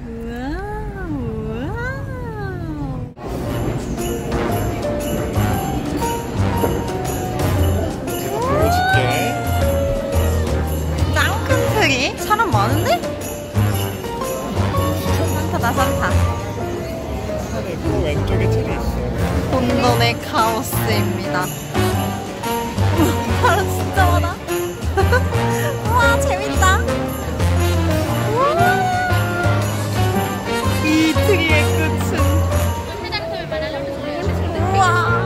사람 많은데? 산타다 산타. 그 왼쪽에 틀이 있어. 혼돈의 카오스입니다. 사람 진짜 많아. 우와 재밌다. 우와. 이 트리의 끝은 우와.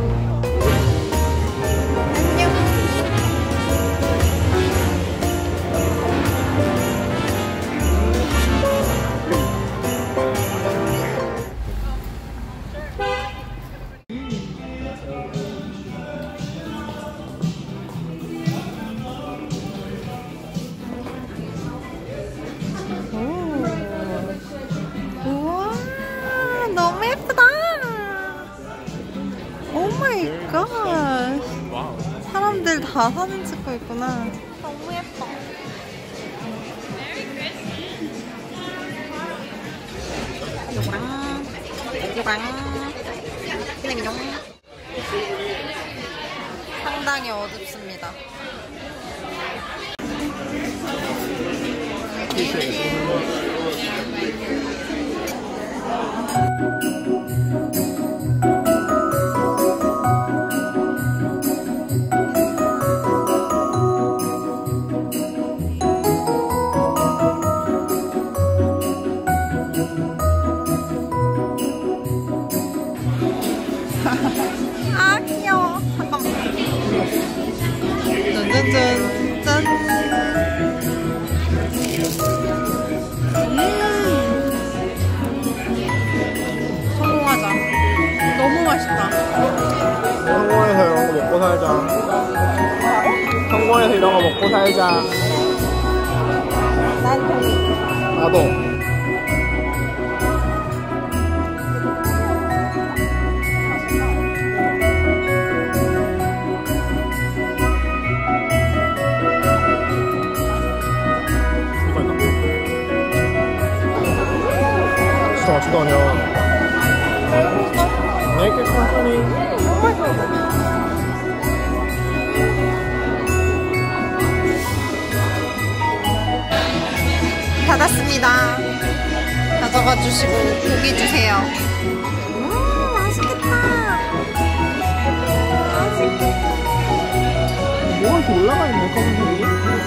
너무 예쁘다. 오 마이 갓. 사람들 다 사진 찍고 있구나. 너무 예뻐. 요거랑 요거랑 기능용. 상당히 어둡습니다. 아 귀여워. 잠깐만. 짠짠짠. 성공하자. 너무 맛있다. 성공해서 이런 거 먹고 살자. 성공해서 이런 거 먹고 살자. 난 동의. 나도. 맛있다냐. 내게 천천히. 받았습니다. 가져가 주시고 고기 주세요. 맛있겠다. 맛있겠다. 뭐가 이렇게 올라가 있네, 커튼이.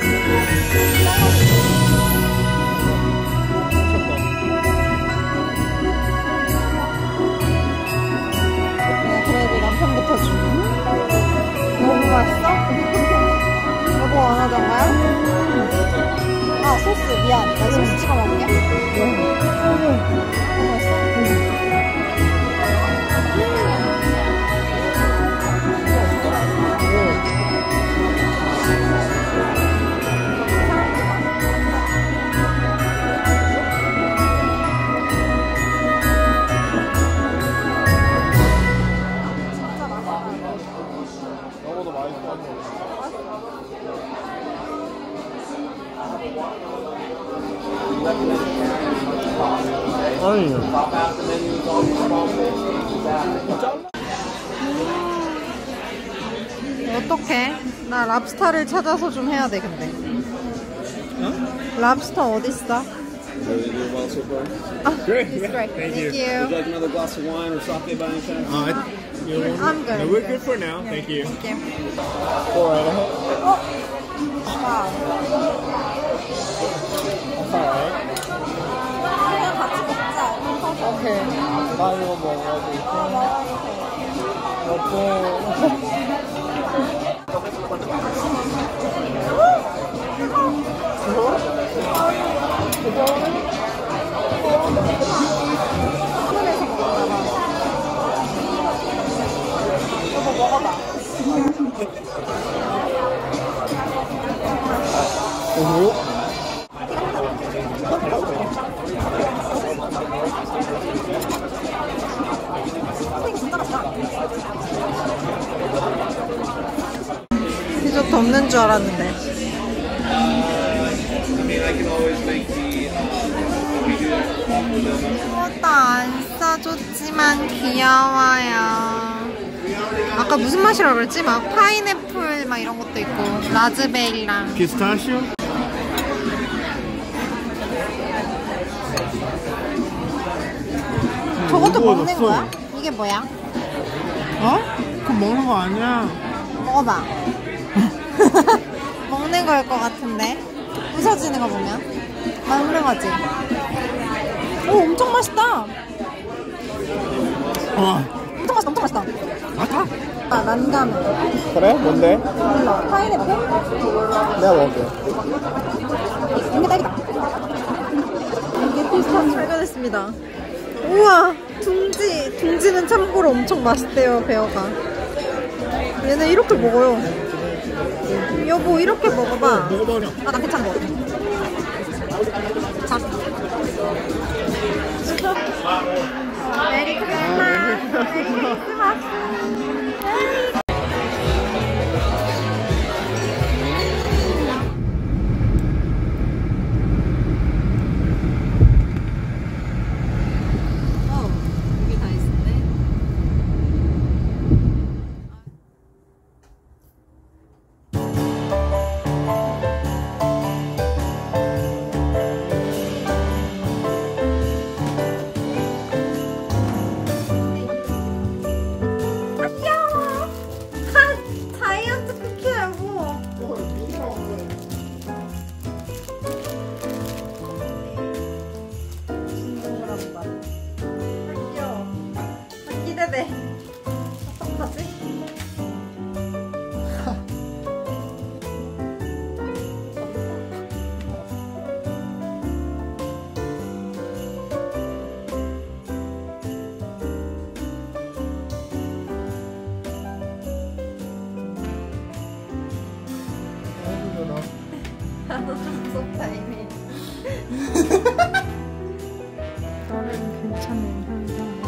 그래도 남편부터 주. 너무 맛있어? 여보 원하던가요? 아 소스 미안. 나 소스 찍어 먹을게. 너무 맛있어? 아니. 어떡해? 나 랍스타를 찾아서 좀 해야 돼 근데. 어? 랍스터 어딨어? Great. It's great. Thank Thank you. Would you you. like another glass of wine or sake by any chance? I'm good. No, we're good for now. Thank you. Thank you. Go right ahead. 아, That's alright. 그냥 같이 먹자. 오케이. 나 이거 먹어야지. 먹고. 하늘에서 먹었나 봐. 여보 먹어봐. 리조트 없는 줄 알았는데. 이것도 안 싸줬지만 귀여워요. 아까 무슨 맛이라고 그랬지? 막 파인애플 막 이런 것도 있고 라즈베리랑 피스타치오? 저것도 먹는 거야? 이게 뭐야? 어? 그거 먹는 거 아니야. 먹어봐. 먹는 거일 것 같은데 부서지는 거 보면 먹는 거지. 오 엄청 맛있다. 엄청 맛있다. 엄청 맛있다. 맛있다? 아 난감. 그래? 뭔데? 몰라. 파인애플? 내가 먹을게. 이게 딱이다. 이게 피스타치오 발견했습니다. 우와 둥지. 둥지는 참고로 엄청 맛있대요. 베어가. 얘는 이렇게 먹어요. 여보 이렇게 먹어봐. 먹어버려. 아 나 괜찮은 거. 자. 메리 크리스마스. 메리 크리스마스. 여기 다 있었네. 기대돼. 어떡하지? 나도 좀 무섭다 이미. 나름 괜찮은 현상.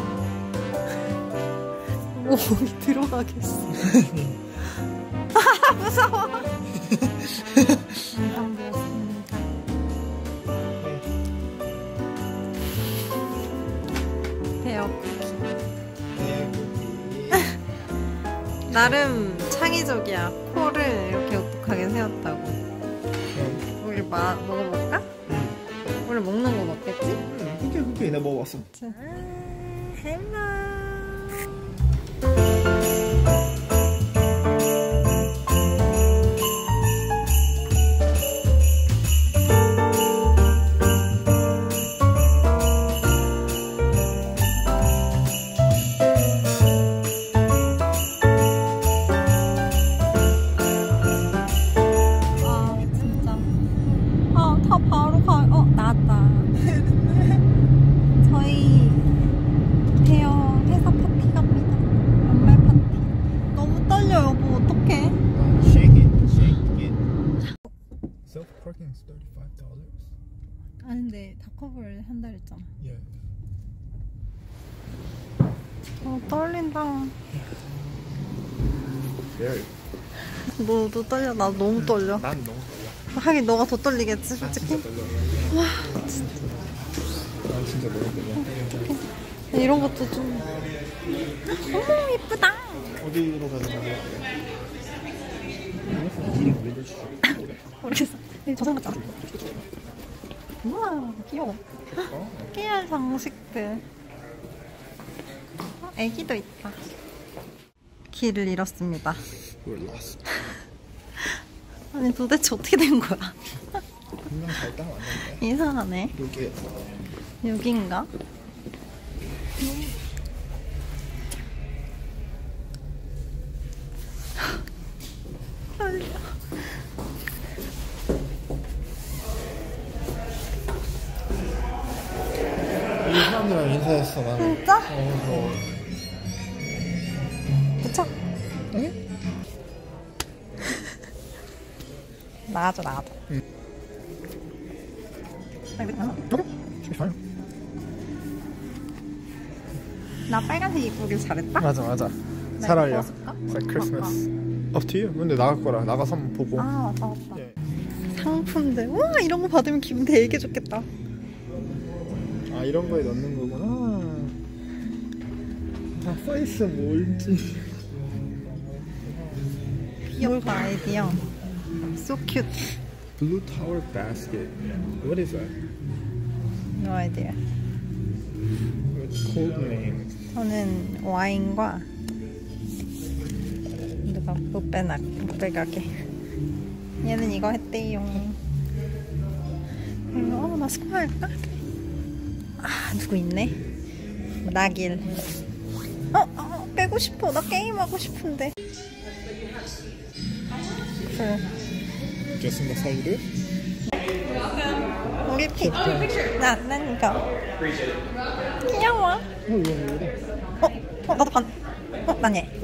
몸이 들어가겠어. 아 무서워. 감사합니다. 배워. 나름 창의적이야. 코를 이렇게 오똑하게 세웠다고. 우리 먹어볼까? 우리 먹는 거 먹겠지? 그게 내가 먹어봤어. 헬로. 바로 나왔다. 저희 회사 파티 갑니다. 연말 파티. 너무 떨려 여보. 어떡해? Shake it. Self parking is $35. 아닌데 다커블 한 달 했잖아. Yeah. 떨린다. Very. 너도 떨려? 나 너무 떨려. 난 너무 떨려. 하긴 너가 더 떨리겠지 솔직히. 진짜 떨려. 와 진짜. 난 진짜 너무 떨려. 이런 것도 좀. 어머 이쁘다. 어디로 가는 거야? 모르겠어. 저 사람 같지 않아? 우와 귀여워. 깨알 장식들. 애기도 있다. 길을 잃었습니다. We're lost. 아니 도대체 어떻게 된 거야? 분명 잘 따라왔는데. 이상하네. 여기. 여긴가? 떨려. 이 사람들이랑 인사했어 나는. 진짜? 무서워. 그쵸? 응? 나가줘. 응. 나 빨간색 입고길 잘했다? 맞아. 나 잘 어울려. 입어줄까? It's like Christmas. Up to you. 근데 나갈 거라. 나가서 한번 보고. 아 맞다. 예. 상품들. 우와 이런 거 받으면 기분 되게 좋겠다. 아 이런 거에 넣는 거구나. 아, 써있어 뭘지. 귀여운 아이디어. So cute. Blue Tower Basket. What is that? No idea. Code name. 저는 와인과 누가 못 빼가게. 얘는 이거 했대요. 나 스쿼 할까? 아 누구 있네? 나길. 빼고 싶어. 나 게임 하고 싶은데. 그래. Just in the side. 우리 픽. 난 이거. 귀여워. 이거 뭐래? 나도 반. 난 얘.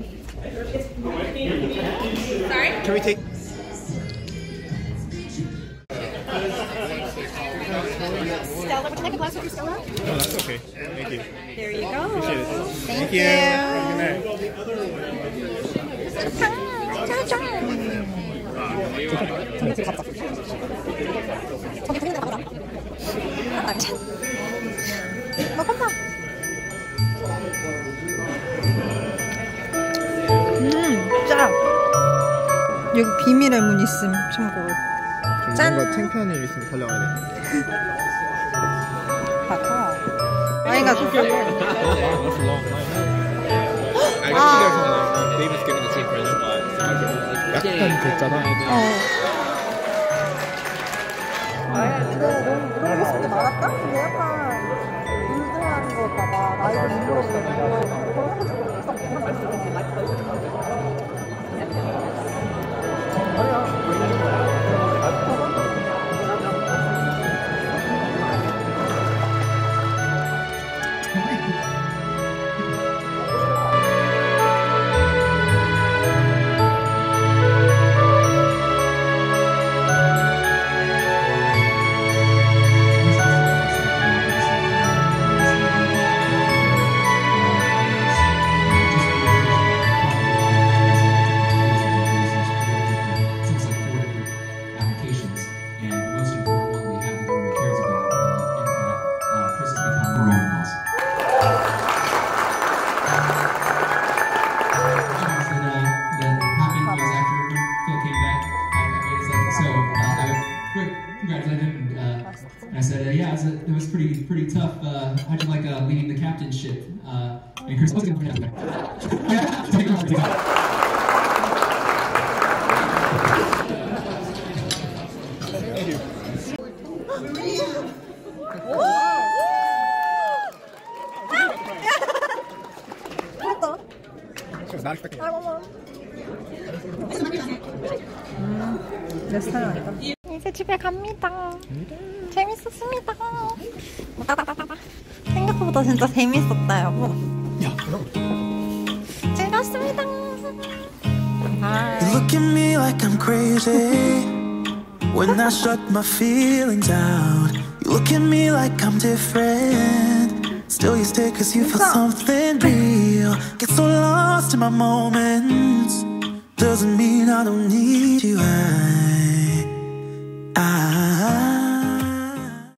Can we take? Stella, would you like a glass of Stella? No, that's okay. Thank you. There you go. Appreciate it. Thank you. you. Good night. 짠. 여기 비밀의 문 있음. 참고로. 짠. 뭔가 창피한 일 있으면 달려가야 돼. 봐봐. 와인가 줬어? That's a long line. I guess you guys David's getting the same present. 약간 됐잖아. 내가 너무 물어보고 싶지 말았다? 근데 약간 불등한 걸까봐 나이를 못 물어보는 I said, yeah, it was pretty tough. How'd you like leading the captainship? And Chris was going to Not expecting 내 스타일 아니다. 이제 집에 갑니다. 재밌었습니다. 생각보다 진짜 재밌었다, 여보. 즐겁습니다. You look at me like I'm crazy when I shut my feelings out. You look at me like I'm different. Still you stay cause you feel something real. Get so lost in my moments. Doesn't mean I don't need you.